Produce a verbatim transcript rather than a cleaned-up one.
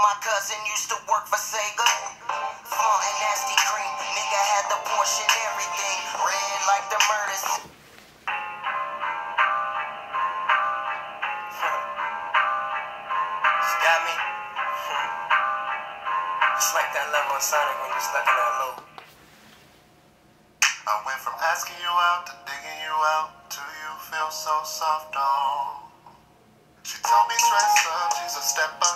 my cousin used to work for Sega. Flaunting nasty cream, nigga had the Porsche and everything. Red like the murders. She got me. It's like that level on Sonic when you're stuck in that loop. I went from asking you out to digging you out till you feel so soft on. She told me dress up, she's a step up.